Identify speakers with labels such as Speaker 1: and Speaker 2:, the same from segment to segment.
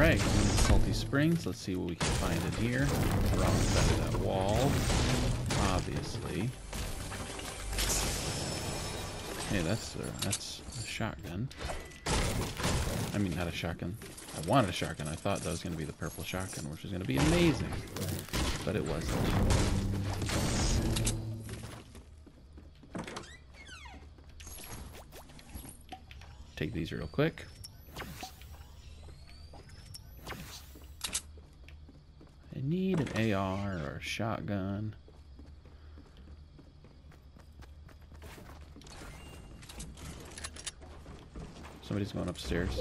Speaker 1: Alright, Salty Springs. Let's see what we can find in here. Wrong side of that wall. Obviously. Hey, that's a shotgun. I mean, not a shotgun. I wanted a shotgun. I thought that was going to be the purple shotgun, which was going to be amazing. But it wasn't. Take these real quick. I need an AR or a shotgun. Somebody's going upstairs.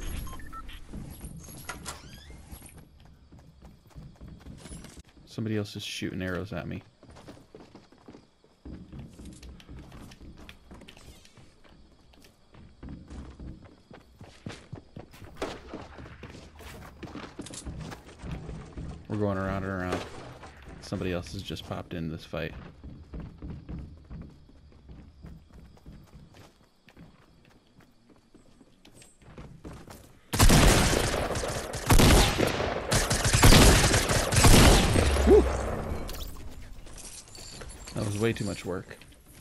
Speaker 1: Somebody else is shooting arrows at me. We're going around and around. Somebody else has just popped into this fight. Whew. That was way too much work.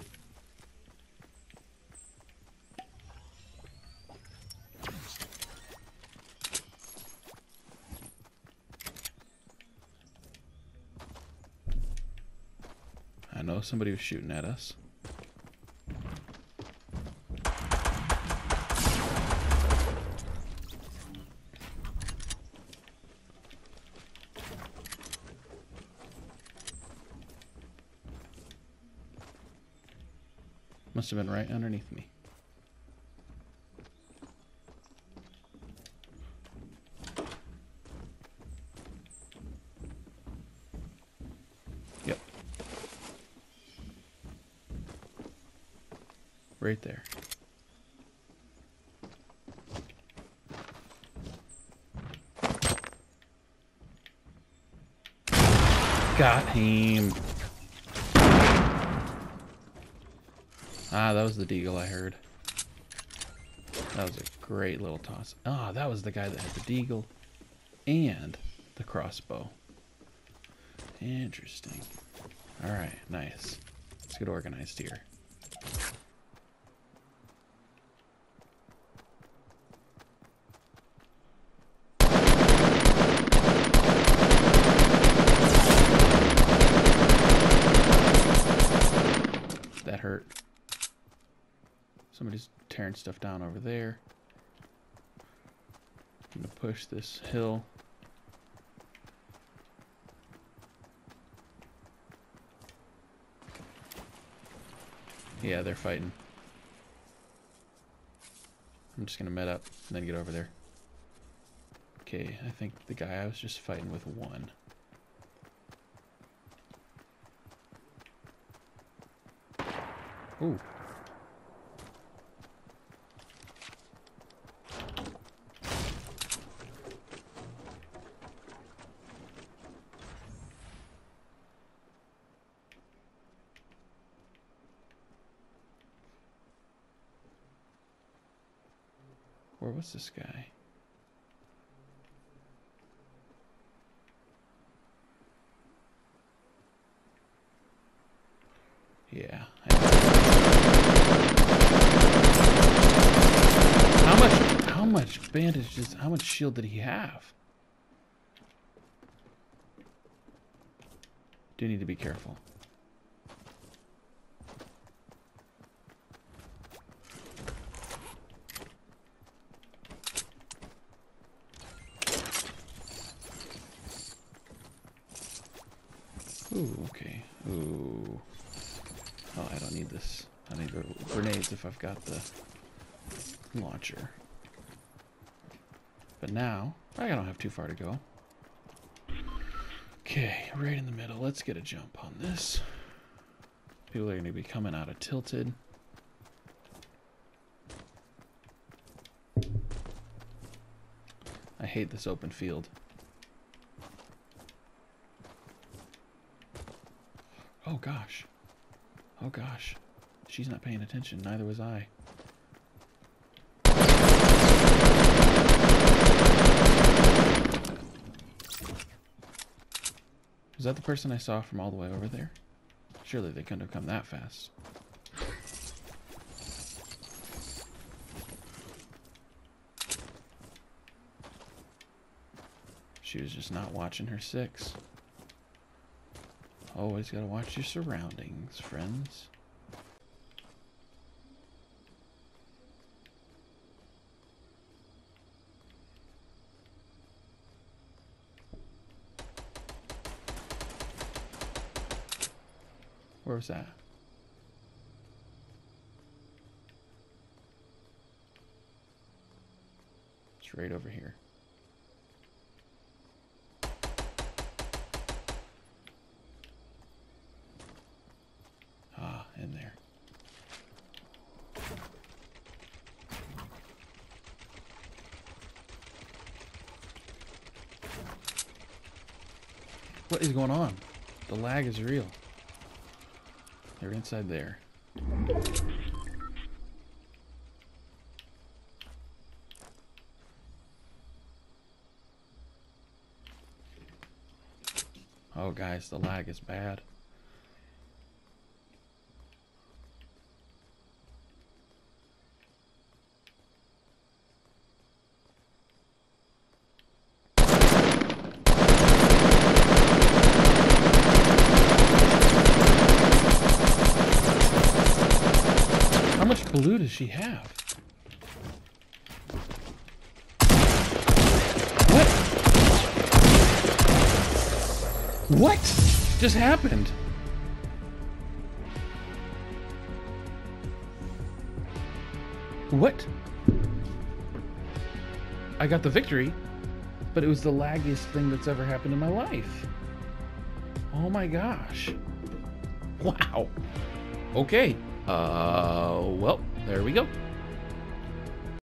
Speaker 1: I know somebody was shooting at us. Must have been right underneath me. Yep. Right there. Got him. Ah, that was the deagle I heard. That was a great little toss. Ah, that was the guy that had the deagle and the crossbow. Interesting. Alright, nice. Let's get organized here. That hurt. Somebody's tearing stuff down over there. I'm gonna push this hill. Yeah, they're fighting. I'm just gonna med up and then get over there. Okay, I think the guy I was just fighting with won. Ooh. Where was this guy? Yeah. How much bandages, how much shield did he have? Do need to be careful. Ooh, okay. Ooh. Oh, I don't need this. I need the grenades if I've got the launcher. But now, I don't have too far to go. Okay, right in the middle. Let's get a jump on this. People are going to be coming out of Tilted. I hate this open field. Oh gosh. Oh gosh. She's not paying attention. Neither was I. Was that the person I saw from all the way over there? Surely they couldn't have come that fast. She was just not watching her six. Always gotta watch your surroundings, friends. Where was that? It's right over here. Ah, in there. What is going on? The lag is real. They're inside there. Oh, guys, the lag is bad. How much blue does she have? What? What just happened? What? I got the victory, but it was the laggiest thing that's ever happened in my life. Oh my gosh. Wow. Okay. Well, there we go.